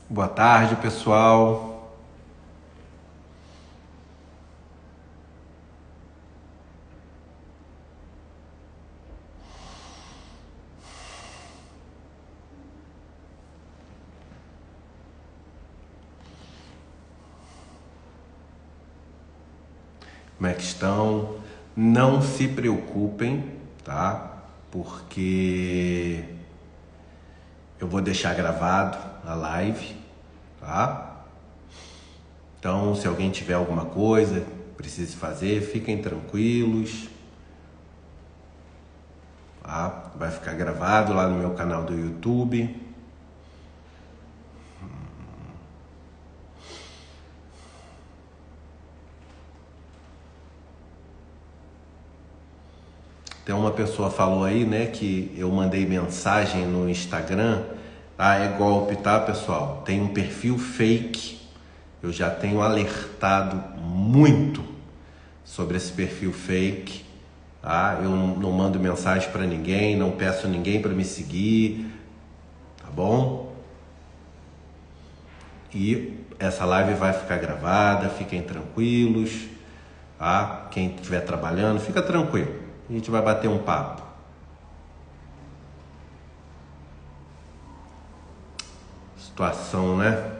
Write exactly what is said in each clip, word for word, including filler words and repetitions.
Boa tarde, pessoal. Como é que estão? Não se preocupem, tá? Porque eu vou deixar gravado a live, tá? Então, se alguém tiver alguma coisa precise fazer, fiquem tranquilos, tá? Vai ficar gravado lá no meu canal do YouTube. Tem uma pessoa falou aí, né, que eu mandei mensagem no Instagram. Ah, é golpe, tá, pessoal? Tem um perfil fake. Eu já tenho alertado muito sobre esse perfil fake. Tá? Eu não, não mando mensagem para ninguém, não peço ninguém para me seguir, tá bom? E essa live vai ficar gravada, fiquem tranquilos, tá? Quem estiver trabalhando, fica tranquilo. A gente vai bater um papo. Situação, né?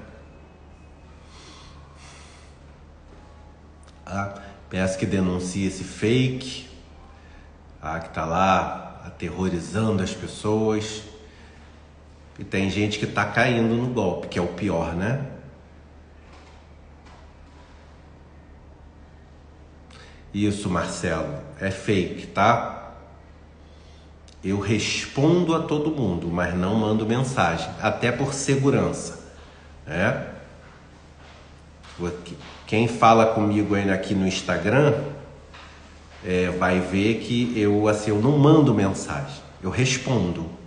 Ah, peço que denuncie esse fake, ah, que tá lá aterrorizando as pessoas. E tem gente que tá caindo no golpe, que é o pior, né? Isso, Marcelo, é fake, tá? Eu respondo a todo mundo, mas não mando mensagem, até por segurança, né? Quem fala comigo aí aqui no Instagram é, vai ver que eu, assim, eu não mando mensagem, eu respondo.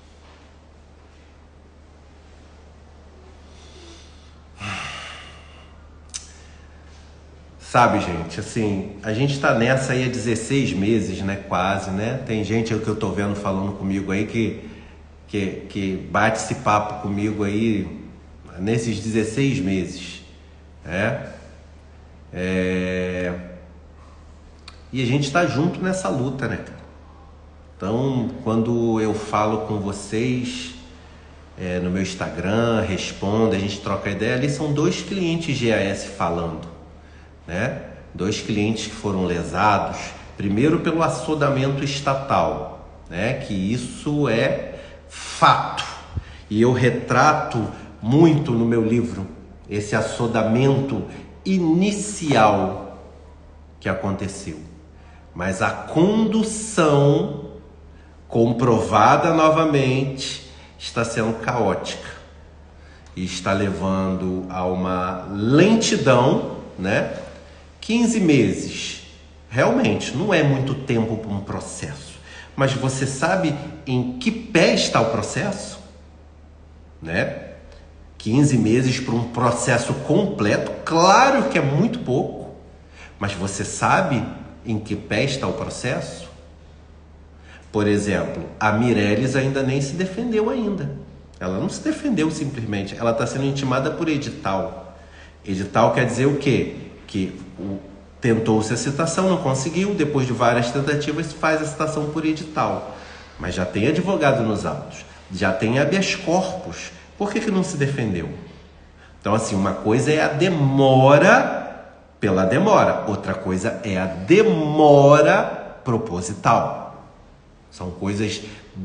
Sabe, gente, assim, a gente tá nessa aí há dezesseis meses, né, quase, né? Tem gente que eu tô vendo falando comigo aí que, que, que bate esse papo comigo aí nesses dezesseis meses, né? É... E a gente tá junto nessa luta, né, cara? Então, quando eu falo com vocês é, no meu Instagram, respondo, a gente troca ideia, ali são dois clientes G A S falando. Né? Dois clientes que foram lesados, primeiro pelo assodamento estatal, né? Que isso é fato, e eu retrato muito no meu livro esse assodamento inicial que aconteceu, mas a condução comprovada novamente está sendo caótica e está levando a uma lentidão, né? quinze meses, realmente, não é muito tempo para um processo. Mas você sabe em que pé está o processo? Né? quinze meses para um processo completo, claro que é muito pouco. Mas você sabe em que pé está o processo? Por exemplo, a Mireles ainda nem se defendeu ainda. Ela não se defendeu simplesmente, ela está sendo intimada por edital. Edital quer dizer o quê? Que o, tentou-se a citação, não conseguiu, depois de várias tentativas faz a citação por edital, mas já tem advogado nos autos, já tem habeas corpus, por que que não se defendeu? Então, assim, uma coisa é a demora pela demora, outra coisa é a demora proposital, são coisas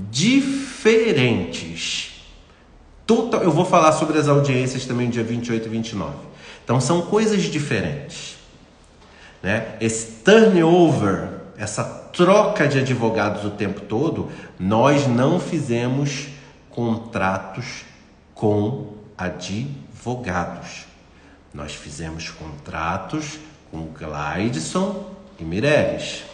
diferentes. Total, eu vou falar sobre as audiências também dia vinte e oito e vinte e nove. Então são coisas diferentes, né? Esse turnover, essa troca de advogados o tempo todo, nós não fizemos contratos com advogados. Nós fizemos contratos com Gleidson e Mireles.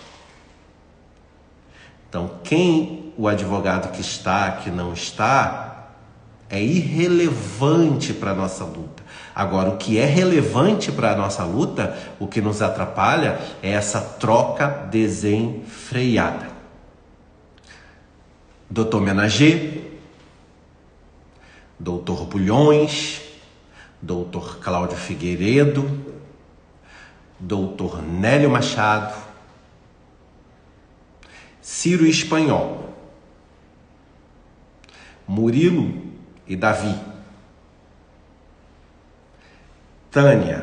Então quem o advogado que está, que não está, é irrelevante para a nossa luta. Agora, o que é relevante para a nossa luta, o que nos atrapalha, é essa troca desenfreada. doutor Menager, doutor Bulhões, doutor Cláudio Figueiredo, doutor Nélio Machado, Ciro Espanhol, Murilo e Davi, Tânia,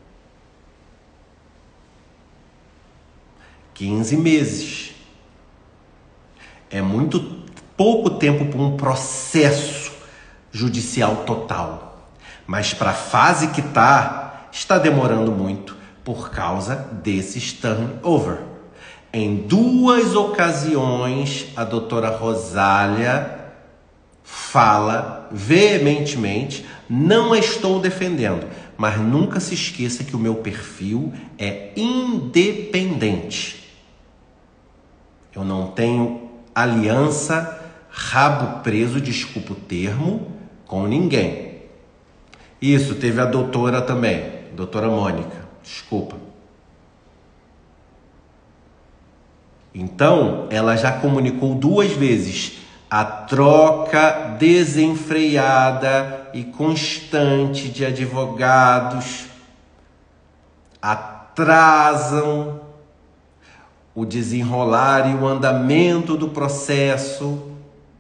quinze meses. É muito pouco tempo para um processo judicial total, mas para a fase que está, está demorando muito por causa desses turnover. Em duas ocasiões, a doutora Rosália fala veementemente, não a estou defendendo, mas nunca se esqueça que o meu perfil é independente. Eu não tenho aliança, rabo preso, desculpa o termo, com ninguém. Isso, teve a doutora também, doutora Mônica, desculpa. Então, ela já comunicou duas vezes a troca desenfreada e constante de advogados atrasam o desenrolar e o andamento do processo.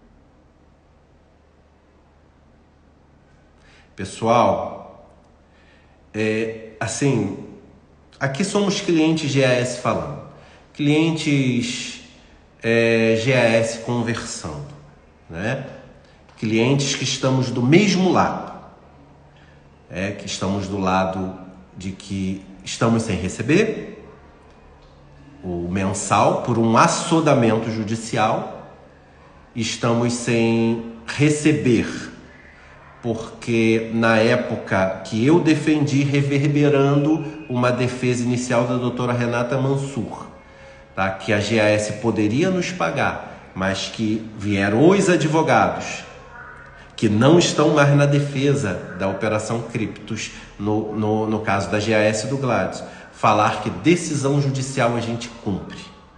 Pessoal, é, assim, aqui somos clientes G A S falando, clientes é, G A S conversando, né? Clientes que estamos do mesmo lado, é, que estamos do lado de que estamos sem receber o mensal por um assodamento judicial, estamos sem receber porque na época que eu defendi, reverberando uma defesa inicial da doutora Renata Mansur, tá? Que a G A S poderia nos pagar, mas que vieram os advogados que não estão mais na defesa da Operação Criptos, no, no, no caso da G A S do Gladys, falar que decisão judicial a gente cumpre.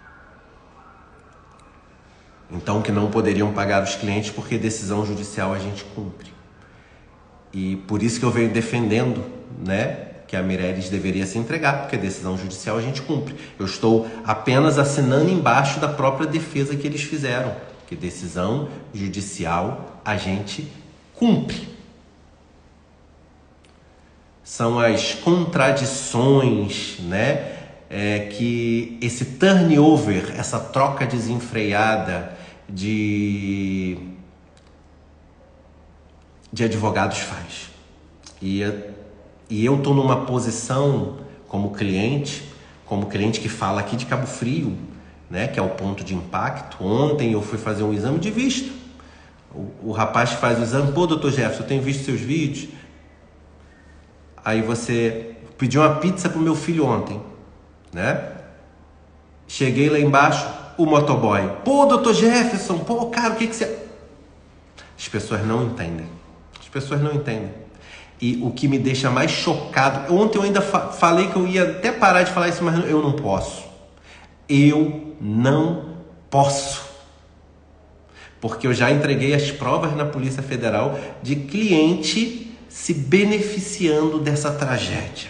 Então, que não poderiam pagar os clientes porque decisão judicial a gente cumpre. E por isso que eu venho defendendo, né, que a Mireles deveria se entregar, porque decisão judicial a gente cumpre. Eu estou apenas assinando embaixo da própria defesa que eles fizeram, que decisão judicial a gente cumpre. São as contradições, né, é, que esse turnover, essa troca desenfreada de, de advogados faz. E, e eu estou numa posição como cliente, como cliente que fala aqui de Cabo Frio, né, que é o ponto de impacto. Ontem eu fui fazer um exame de vista. O, o rapaz que faz o exame, pô, doutor Jefferson, eu tenho visto seus vídeos. Aí você pediu uma pizza pro meu filho ontem, né? Cheguei lá embaixo, o motoboy, pô, doutor Jefferson, pô, cara, o que que você... As pessoas não entendem. As pessoas não entendem. E o que me deixa mais chocado... Ontem eu ainda fa falei que eu ia até parar de falar isso, mas eu não posso. Eu não posso. Porque eu já entreguei as provas na Polícia Federal de cliente se beneficiando dessa tragédia.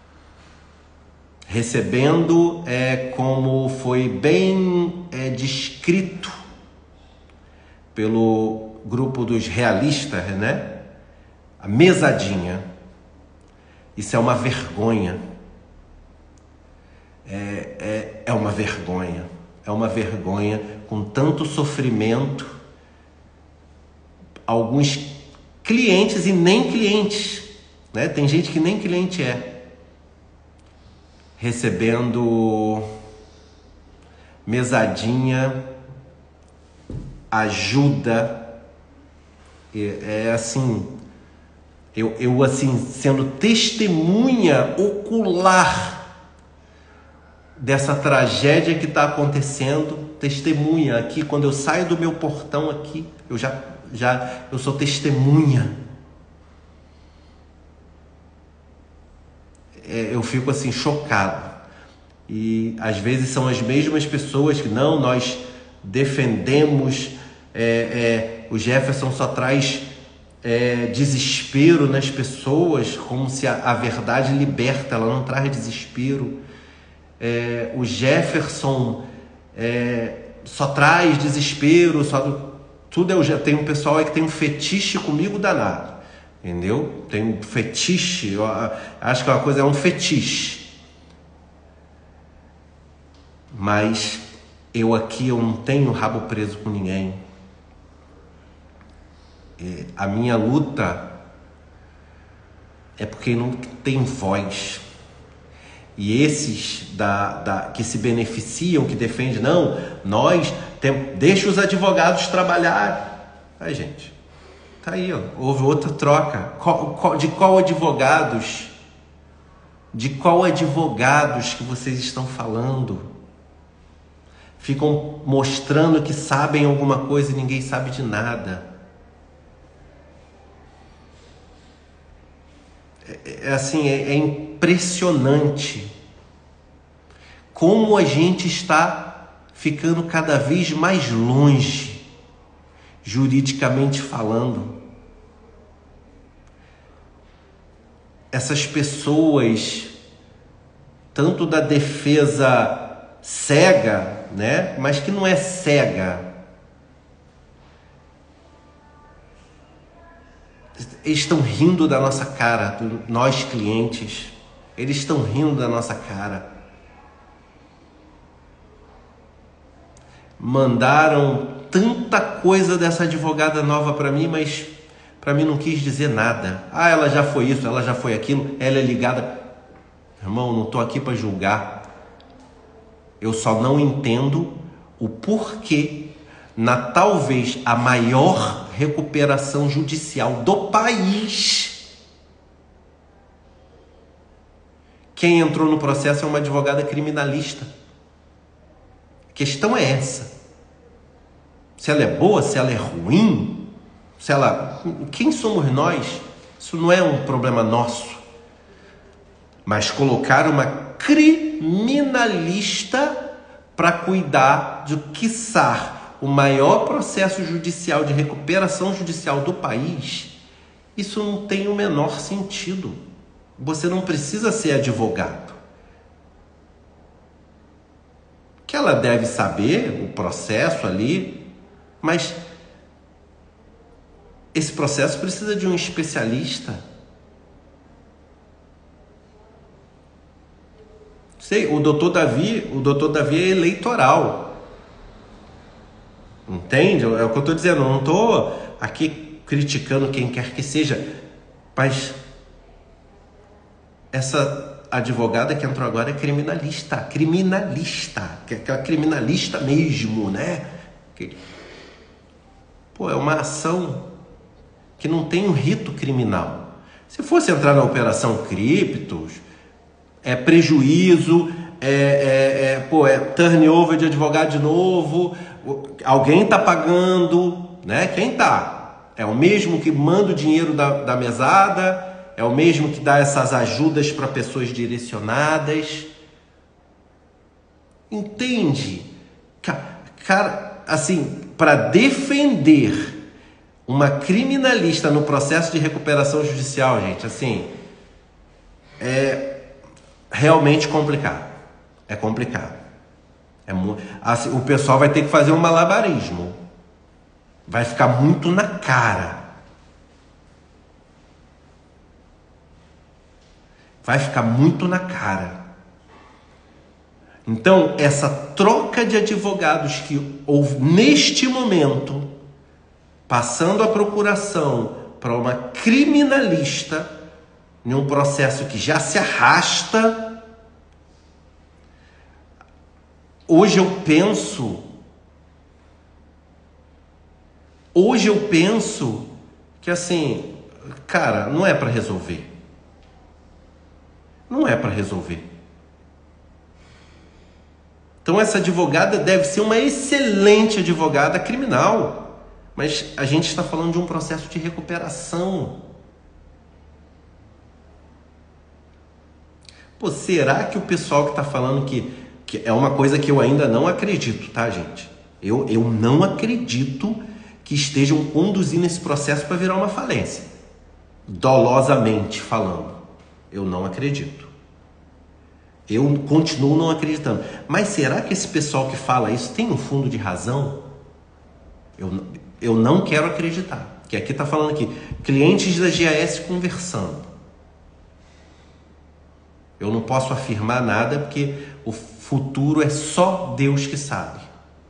Recebendo, é, como foi bem é, descrito pelo grupo dos realistas, né? A mesadinha. Isso é uma vergonha. É, é, é uma vergonha. É uma vergonha com tanto sofrimento. Alguns clientes e nem clientes, né? Tem gente que nem cliente é. Recebendo mesadinha, ajuda. É, é assim, eu, eu assim, sendo testemunha ocular dessa tragédia que está acontecendo, testemunha aqui, quando eu saio do meu portão aqui, eu já, já eu sou testemunha. É, eu fico assim chocado. E às vezes são as mesmas pessoas que não, nós defendemos, é, é, o Jefferson só traz é, desespero nas pessoas, como se a, a verdade liberta, ela não traz desespero. É, o Jefferson é, só traz desespero, só, tudo eu já tenho um pessoal aí que tem um fetiche comigo danado, entendeu? Tem um fetiche, eu acho que uma coisa é um fetiche, mas eu aqui eu não tenho rabo preso com ninguém. É, a minha luta é porque não tem voz. E esses da, da, que se beneficiam, que defendem, não, nós temos, deixa os advogados trabalharem. Aí, gente, tá aí, ó, houve outra troca. Qual, qual, de qual advogados, de qual advogados que vocês estão falando? Ficam mostrando que sabem alguma coisa e ninguém sabe de nada. É, é assim, é, é impressionante como a gente está ficando cada vez mais longe, juridicamente falando. Essas pessoas, tanto da defesa cega, né, mas que não é cega, eles estão rindo da nossa cara, nós clientes, eles estão rindo da nossa cara. Mandaram tanta coisa dessa advogada nova para mim, mas para mim não quis dizer nada. Ah, ela já foi isso, ela já foi aquilo, ela é ligada. Irmão, não estou aqui para julgar. Eu só não entendo o porquê, na talvez a maior recuperação judicial do país, quem entrou no processo é uma advogada criminalista. A questão é essa. Se ela é boa, se ela é ruim, se ela... Quem somos nós? Isso não é um problema nosso. Mas colocar uma criminalista para cuidar de, quiçá, o maior processo judicial de recuperação judicial do país, isso não tem o menor sentido. Você não precisa ser advogado. Que ela deve saber o processo ali, mas esse processo precisa de um especialista. Sei, o doutor Davi, o doutor Davi é eleitoral. Entende? É o que eu estou dizendo. Eu não estou aqui criticando quem quer que seja, mas essa advogada que entrou agora é criminalista, criminalista, que é aquela criminalista mesmo, né? Que, pô, é uma ação que não tem um rito criminal. Se fosse entrar na operação criptos, é prejuízo, é, é, é, pô, é turnover de advogado de novo, alguém tá pagando, né? Quem tá? É o mesmo que manda o dinheiro da, da mesada, é o mesmo que dá essas ajudas para pessoas direcionadas. Entende? Cara, assim, para defender uma criminalista no processo de recuperação judicial, gente, assim, é realmente complicado. É complicado. É muito, assim, o pessoal vai ter que fazer um malabarismo. Vai ficar muito na cara. Vai ficar muito na cara. Então, essa troca de advogados que houve neste momento, passando a procuração para uma criminalista, em um processo que já se arrasta, hoje eu penso, hoje eu penso que assim, cara, não é para resolver. Não é para resolver. Então essa advogada deve ser uma excelente advogada criminal, mas a gente está falando de um processo de recuperação. Pô, será que o pessoal que está falando que, que é uma coisa que eu ainda não acredito, tá, gente? Eu, eu não acredito que estejam conduzindo esse processo para virar uma falência. Dolosamente falando, eu não acredito. Eu continuo não acreditando. Mas será que esse pessoal que fala isso tem um fundo de razão? Eu, eu não quero acreditar. Que aqui está falando aqui, clientes da G A S conversando. Eu não posso afirmar nada porque o futuro é só Deus que sabe.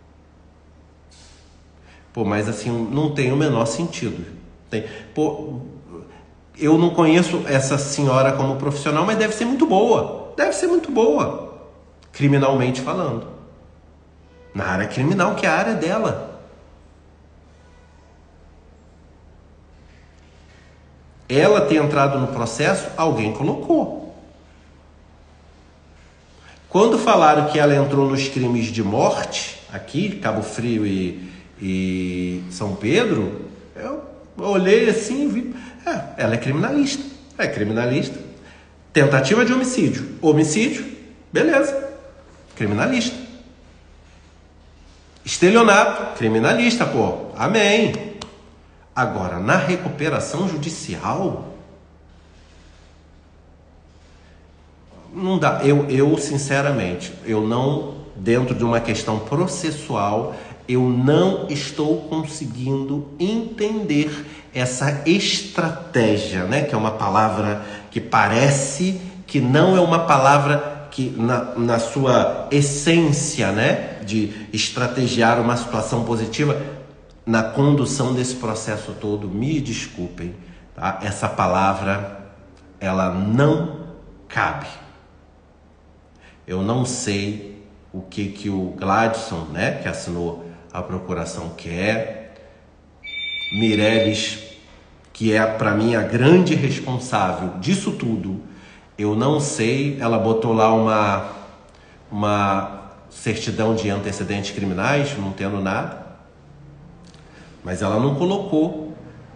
Pô, mas assim, não tem o menor sentido. Tem, pô, eu não conheço essa senhora como profissional, mas deve ser muito boa. Deve ser muito boa, criminalmente falando. Na área criminal, que é a área dela. Ela ter entrado no processo, alguém colocou. Quando falaram que ela entrou nos crimes de morte, aqui, Cabo Frio e, e São Pedro, eu olhei assim e vi, é, ela é criminalista. É criminalista. Tentativa de homicídio. Homicídio, beleza. Criminalista. Estelionato, criminalista, pô. Amém. Agora, na recuperação judicial, não dá. Eu, eu, sinceramente, eu não, dentro de uma questão processual, eu não estou conseguindo entender essa estratégia, né? Que é uma palavra que parece que não é uma palavra que, na, na sua essência, né? De estrategiar uma situação positiva, na condução desse processo todo, me desculpem, tá? Essa palavra, ela não cabe. Eu não sei o que, que o Gladson, né, que assinou a procuração, quer. Meirelles, que é para mim a grande responsável disso tudo, eu não sei, ela botou lá uma, uma certidão de antecedentes criminais, não tendo nada. Mas ela não colocou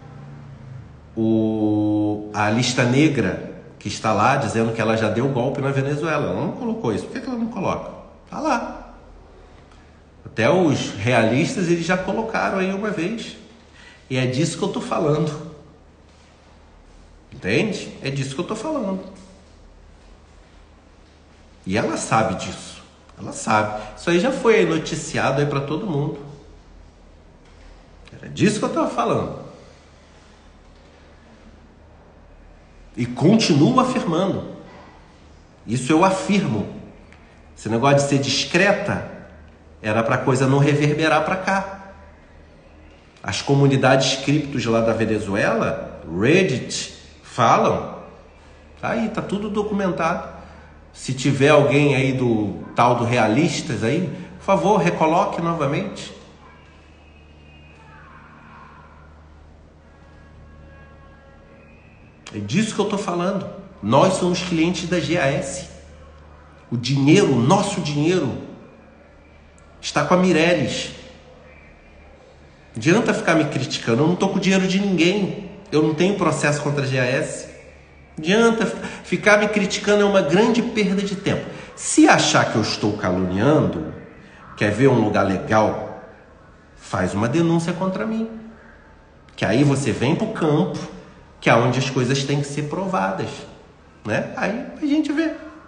o, a lista negra que está lá dizendo que ela já deu golpe na Venezuela. Ela não colocou isso. Por que ela não coloca? Está lá. Até os realistas eles já colocaram aí uma vez. E é disso que eu estou falando. Entende? É disso que eu estou falando. E ela sabe disso. Ela sabe. Isso aí já foi noticiado aí para todo mundo. Era disso que eu estava falando. E continuo afirmando. Isso eu afirmo. Esse negócio de ser discreta era para a coisa não reverberar para cá. As comunidades criptos lá da Venezuela, Reddit, falam. Tá aí, tá tudo documentado. Se tiver alguém aí do tal do Realistas aí, por favor, recoloque novamente. É disso que eu estou falando. Nós somos clientes da G A S. O dinheiro, o nosso dinheiro, está com a Meirelles. Não adianta ficar me criticando. Eu não estou com o dinheiro de ninguém. Eu não tenho processo contra a G A S. Não adianta ficar me criticando, é uma grande perda de tempo. Se achar que eu estou caluniando, quer ver um lugar legal, faz uma denúncia contra mim. Que aí você vem para o campo, que é onde as coisas têm que ser provadas, né? Aí a gente vê.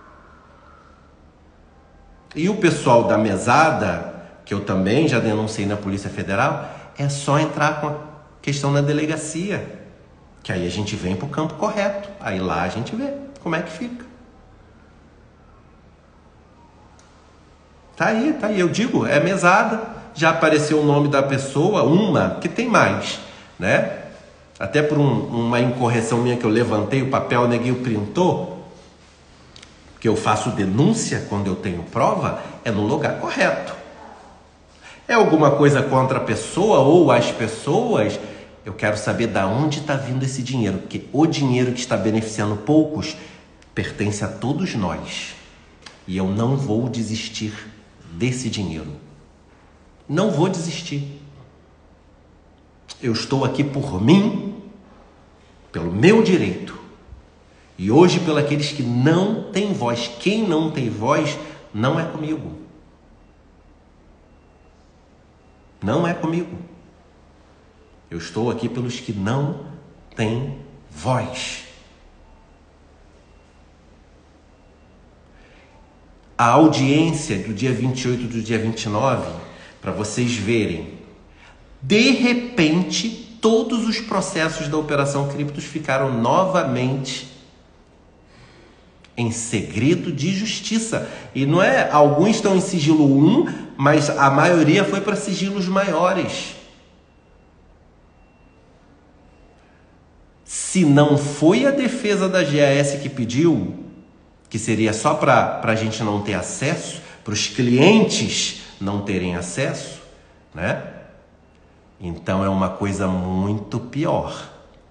E o pessoal da mesada, que eu também já denunciei na Polícia Federal, é só entrar com a questão na delegacia, que aí a gente vem para o campo correto. Aí lá a gente vê como é que fica. Tá aí, tá aí. Eu digo, é mesada. Já apareceu o nome da pessoa, uma, que tem mais, né? Até por um, uma incorreção minha que eu levantei o papel, o neguinho printou, que eu faço denúncia quando eu tenho prova, é no lugar correto. É alguma coisa contra a pessoa ou as pessoas, eu quero saber de onde está vindo esse dinheiro, porque o dinheiro que está beneficiando poucos pertence a todos nós. E eu não vou desistir desse dinheiro. Não vou desistir. Eu estou aqui por mim, pelo meu direito. E hoje pelos aqueles que não têm voz. Quem não tem voz não é comigo. Não é comigo. Eu estou aqui pelos que não têm voz. A audiência do dia vinte e oito e do dia vinte e nove, para vocês verem, de repente, todos os processos da Operação Criptos ficaram novamente em segredo de justiça. E não é, alguns estão em sigilo um, mas a maioria foi para sigilos maiores. Se não foi a defesa da G A S que pediu, que seria só para a gente não ter acesso, para os clientes não terem acesso, né? Então é uma coisa muito pior.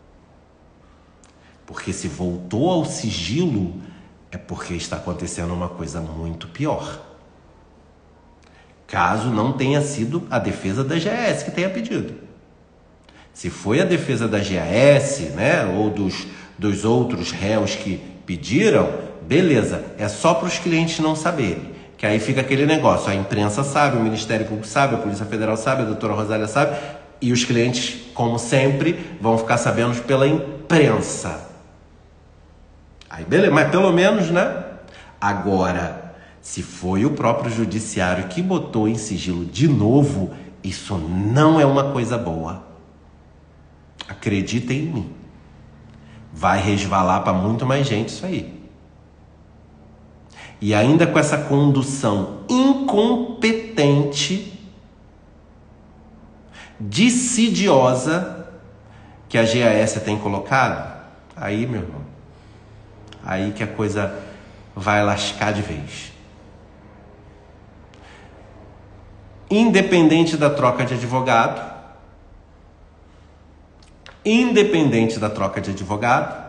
Porque se voltou ao sigilo, é porque está acontecendo uma coisa muito pior. Caso não tenha sido a defesa da G A S que tenha pedido. Se foi a defesa da G A S, né, ou dos, dos outros réus que pediram, beleza, é só para os clientes não saberem. Que aí fica aquele negócio, a imprensa sabe, o Ministério Público sabe, a Polícia Federal sabe, a doutora Rosália sabe, e os clientes, como sempre, vão ficar sabendo pela imprensa. Aí beleza, mas pelo menos, né? Agora, se foi o próprio judiciário que botou em sigilo de novo, isso não é uma coisa boa. Acreditem em mim. Vai resvalar para muito mais gente isso aí. E ainda com essa condução incompetente, dissidiosa que a G A S tem colocado, aí, meu irmão, aí que a coisa vai lascar de vez. Independente da troca de advogado, independente da troca de advogado,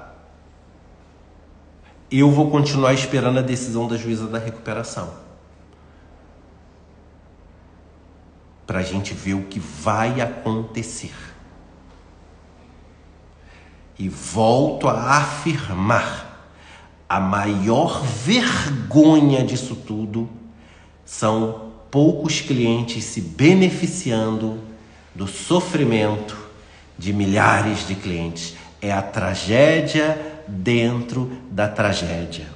eu vou continuar esperando a decisão da juíza da recuperação. Para a gente ver o que vai acontecer. E volto a afirmar, a maior vergonha disso tudo são poucos clientes se beneficiando do sofrimento de milhares de clientes. É a tragédia dentro da tragédia.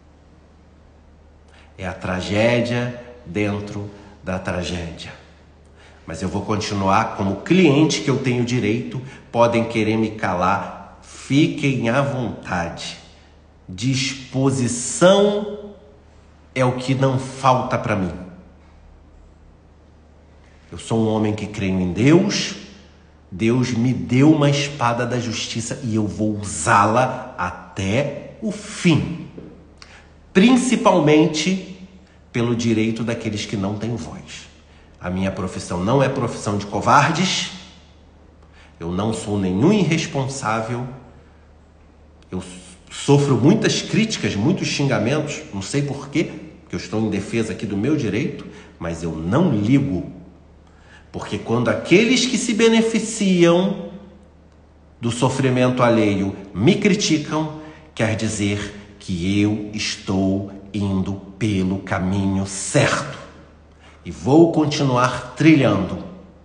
É a tragédia dentro da tragédia. Mas eu vou continuar como cliente que eu tenho direito. Podem querer me calar, fiquem à vontade. Disposição é o que não falta para mim. Eu sou um homem que creio em Deus. Deus me deu uma espada da justiça e eu vou usá-la até o fim. Principalmente pelo direito daqueles que não têm voz. A minha profissão não é profissão de covardes. Eu não sou nenhum irresponsável. Eu sofro muitas críticas, muitos xingamentos. Não sei porquê, porque eu estou em defesa aqui do meu direito, mas eu não ligo. Porque quando aqueles que se beneficiam do sofrimento alheio me criticam, quer dizer que eu estou indo pelo caminho certo. E vou continuar trilhando.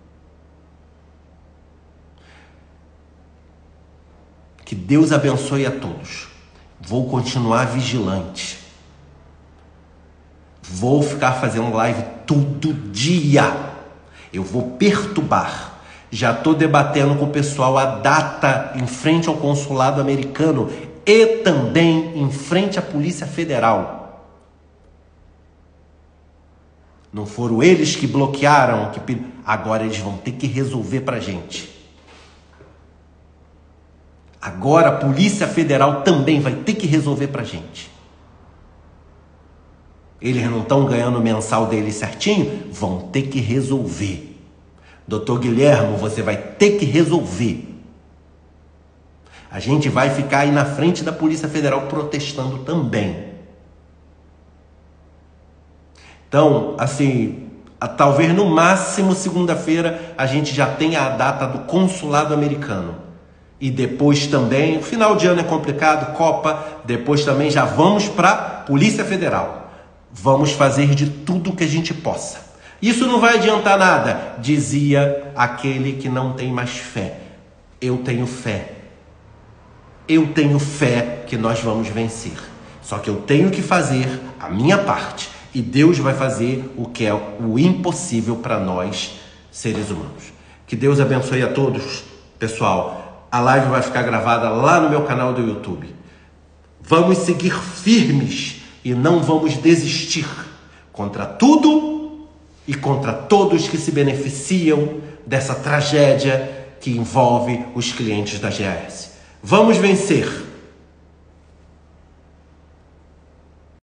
Que Deus abençoe a todos. Vou continuar vigilante. Vou ficar fazendo live todo dia. Eu vou perturbar. Já estou debatendo com o pessoal a data em frente ao consulado americano e também em frente à Polícia Federal. Não foram eles que bloquearam, que agora eles vão ter que resolver para a gente. Agora a Polícia Federal também vai ter que resolver para a gente. Eles não estão ganhando o mensal deles certinho? Vão ter que resolver. Doutor Guilhermo, você vai ter que resolver. A gente vai ficar aí na frente da Polícia Federal protestando também. Então, assim, a, talvez no máximo segunda-feira a gente já tenha a data do consulado americano. E depois também, o final de ano é complicado, Copa, depois também já vamos para a Polícia Federal. Vamos fazer de tudo que a gente possa Isso não vai adiantar nada, dizia aquele que não tem mais fé. Eu tenho fé. Eu tenho fé que nós vamos vencer. Só que eu tenho que fazer a minha parte. E Deus vai fazer o que é o impossível para nós, seres humanos. Que Deus abençoe a todos, pessoal. A live vai ficar gravada lá no meu canal do YouTube. Vamos seguir firmes e não vamos desistir contra tudo e contra todos que se beneficiam dessa tragédia que envolve os clientes da G A S. Vamos vencer!